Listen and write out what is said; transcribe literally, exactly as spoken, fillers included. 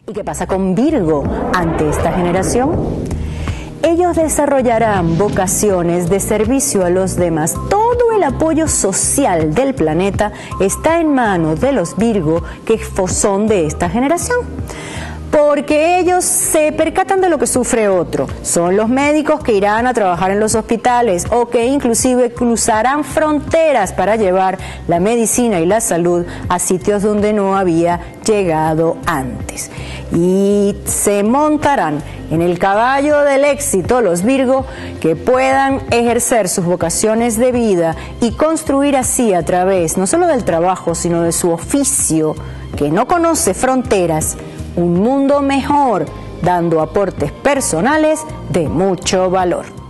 ¿Y qué pasa con Virgo ante esta generación? Ellos desarrollarán vocaciones de servicio a los demás. Todo el apoyo social del planeta está en manos de los Virgo, que son de esta generación. Porque ellos se percatan de lo que sufre otro. Son los médicos que irán a trabajar en los hospitales o que inclusive cruzarán fronteras para llevar la medicina y la salud a sitios donde no había llegado antes. Y se montarán en el caballo del éxito los Virgo, que puedan ejercer sus vocaciones de vida y construir así, a través no solo del trabajo, sino de su oficio, que no conoce fronteras, un mundo mejor, dando aportes personales de mucho valor.